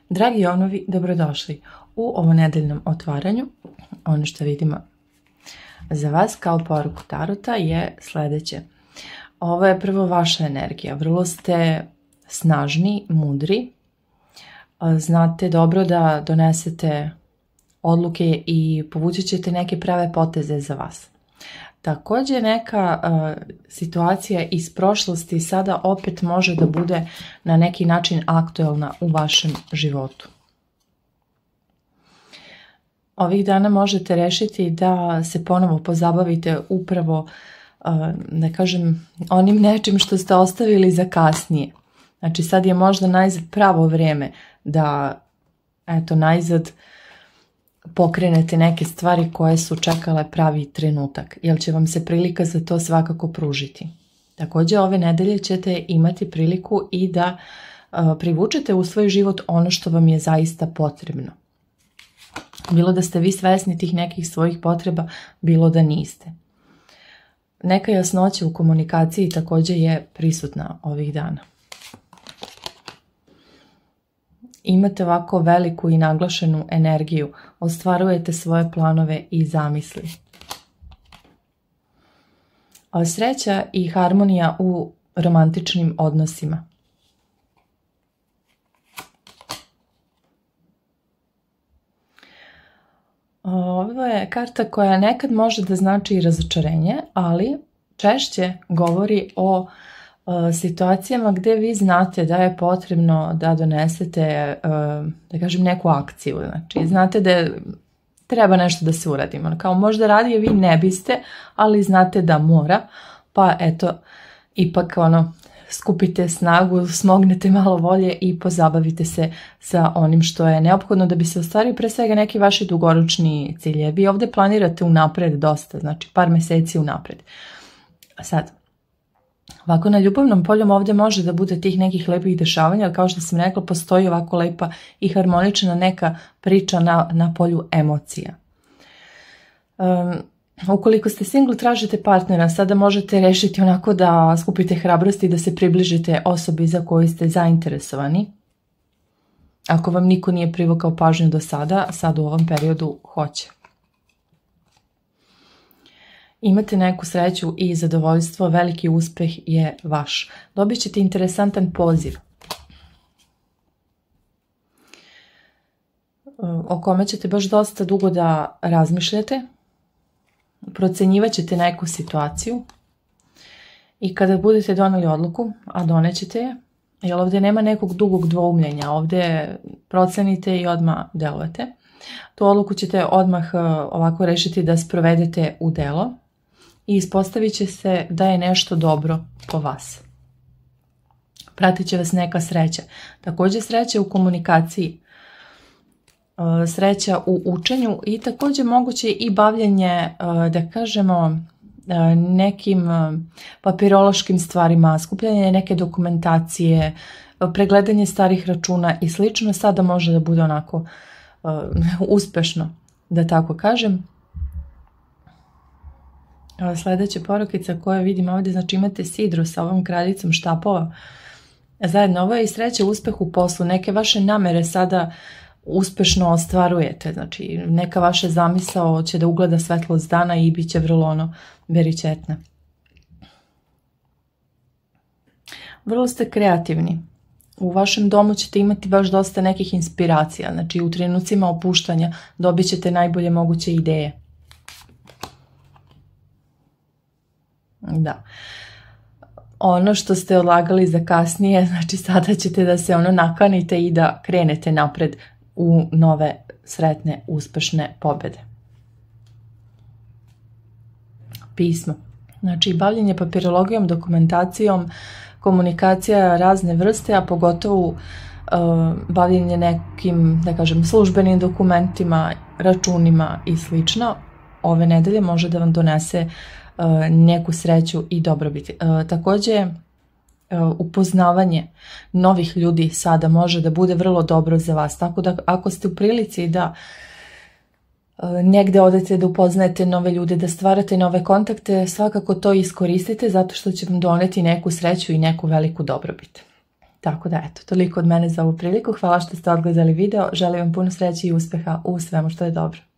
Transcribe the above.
Dragi ovnovi, dobrodošli u ovonedeljnom otvaranju. Ono što vidimo za vas kao poruku Tarota je sljedeće. Ovo je prvo vaša energija. Vrlo ste snažni, mudri. Znate dobro da donesete odluke i povući ćete neke prave poteze za vas. Također neka situacija iz prošlosti sada opet može da bude na neki način aktuelna u vašem životu. Ovih dana možete rešiti da se ponovo pozabavite upravo, da kažem, onim nečim što ste ostavili za kasnije. Znači sad je možda najzad pravo vrijeme da najzad pokrenete neke stvari koje su čekale pravi trenutak, jer će vam se prilika za to svakako pružiti. Također ove nedelje ćete imati priliku i da privučete u svoj život ono što vam je zaista potrebno. Bilo da ste vi svesni tih nekih svojih potreba, bilo da niste. Neka jasnoća u komunikaciji također je prisutna ovih dana. Imate ovako veliku i naglašenu energiju, ostvarujete svoje planove i zamisli. Sreća i harmonija u romantičnim odnosima. Ovo je karta koja nekad može da znači i razočarenje, ali češće govori o situacijama gdje vi znate da je potrebno da donesete, da kažem, neku akciju. Znači, znate da treba nešto da se uradi. Kao možda radije vi ne biste, ali znate da mora, pa eto, ipak skupite snagu, smognete malo volje i pozabavite se sa onim što je neophodno da bi se ostvario pre svega neki vaši dugoročni ciljevi. Vi ovdje planirate unapred dosta, znači par mjeseci unapred. Sad, ovako na ljubavnom polju ovdje može da bude tih nekih lepih dešavanja, ali kao što sam rekla, postoji ovako lepa i harmonična neka priča na polju emocija. Ukoliko ste single, tražite partnera, sada možete rešiti onako da skupite hrabrosti i da se približite osobi za koju ste zainteresovani. Ako vam niko nije privukao pažnju do sada, sad u ovom periodu hoće. Imate neku sreću i zadovoljstvo, veliki uspeh je vaš. Dobit ćete interesantan poziv. O kome ćete baš dosta dugo da razmišljate. Procenjivat ćete neku situaciju. I kada budete doneli odluku, a donećete je, jer ovdje nema nekog dugog dvoumljenja, ovdje procenite i odmah delujete. Tu odluku ćete odmah ovako rešiti da sprovedete u delo. I ispostavit će se da je nešto dobro po vas. Pratit će vas neka sreća. Također sreća u komunikaciji, sreća u učenju i također moguće i bavljenje, da kažemo, nekim papirološkim stvarima, skupljanje neke dokumentacije, pregledanje starih računa i slično. Sada može da bude onako uspešno, da tako kažem. Sljedeća porukica koju vidim ovdje, znači imate sidru sa ovom kraljicom štapova. Zajedno, ovo je i sreća, uspeh u poslu. Neke vaše namere sada uspešno ostvarujete. Znači, neka vaša zamisao će da ugleda svetlost dana i bit će vrlo veričetna. Vrlo ste kreativni. U vašem domu ćete imati baš dosta nekih inspiracija. Znači, u trenucima opuštanja dobit ćete najbolje moguće ideje. Da. Ono što ste odlagali za kasnije, znači sada ćete da se nakanite i da krenete napred u nove sretne, uspešne pobjede. Pismo. Znači bavljenje papirologijom, dokumentacijom, komunikacija razne vrste, a pogotovo bavljenje nekim, da kažem, službenim dokumentima, računima i slično. Ove nedelje može da vam donese neku sreću i dobrobit. Također upoznavanje novih ljudi sada može da bude vrlo dobro za vas, tako da ako ste u prilici da negdje odete da upoznajete nove ljude, da stvarate nove kontakte, svakako to iskoristite zato što će vam doneti neku sreću i neku veliku dobrobit. Tako da eto, toliko od mene za ovu priliku. Hvala što ste odgledali video. Želim vam puno sreće i uspeha u svemu što je dobro.